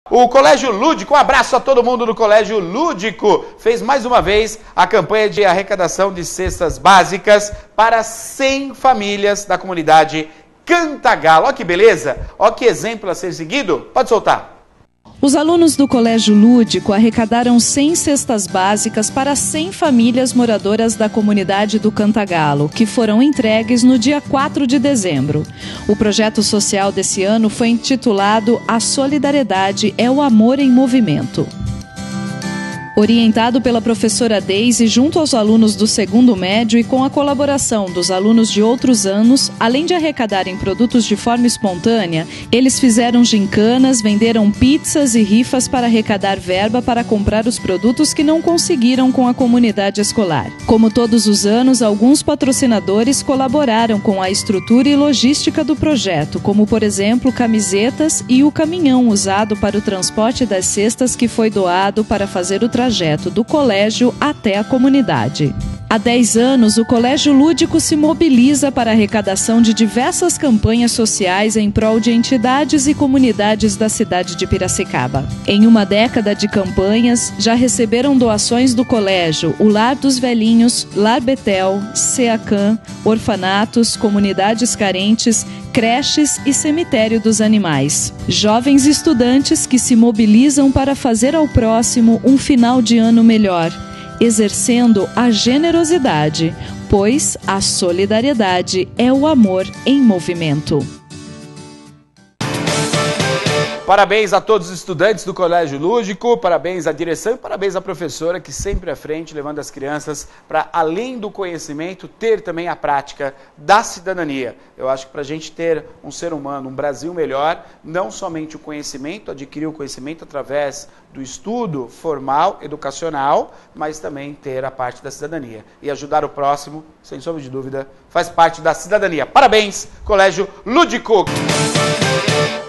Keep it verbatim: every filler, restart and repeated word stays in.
O Colégio Lúdico, um abraço a todo mundo do Colégio Lúdico, fez mais uma vez a campanha de arrecadação de cestas básicas para cem famílias da comunidade Cantagalo. Olha que beleza, olha que exemplo a ser seguido, pode soltar. Os alunos do Colégio Lúdico arrecadaram cem cestas básicas para cem famílias moradoras da comunidade do Cantagalo, que foram entregues no dia quatro de dezembro. O projeto social desse ano foi intitulado A Solidariedade é o Amor em Movimento. Orientado pela professora Deise junto aos alunos do segundo médio e com a colaboração dos alunos de outros anos, além de arrecadarem produtos de forma espontânea, eles fizeram gincanas, venderam pizzas e rifas para arrecadar verba para comprar os produtos que não conseguiram com a comunidade escolar. Como todos os anos, alguns patrocinadores colaboraram com a estrutura e logística do projeto, como por exemplo camisetas e o caminhão usado para o transporte das cestas que foi doado para fazer o trajeto trajeto do colégio até a comunidade. Há dez anos, o Colégio Lúdico se mobiliza para a arrecadação de diversas campanhas sociais em prol de entidades e comunidades da cidade de Piracicaba. Em uma década de campanhas, já receberam doações do colégio o Lar dos Velhinhos, Lar Betel, SEACAM, orfanatos, comunidades carentes, creches e cemitério dos animais. Jovens estudantes que se mobilizam para fazer ao próximo um final de ano melhor, exercendo a generosidade, pois a solidariedade é o amor em movimento. Parabéns a todos os estudantes do Colégio Lúdico, parabéns à direção e parabéns à professora que sempre à frente, levando as crianças para, além do conhecimento, ter também a prática da cidadania. Eu acho que para a gente ter um ser humano, um Brasil melhor, não somente o conhecimento, adquirir o conhecimento através do estudo formal, educacional, mas também ter a parte da cidadania. E ajudar o próximo, sem sombra de dúvida, faz parte da cidadania. Parabéns, Colégio Lúdico!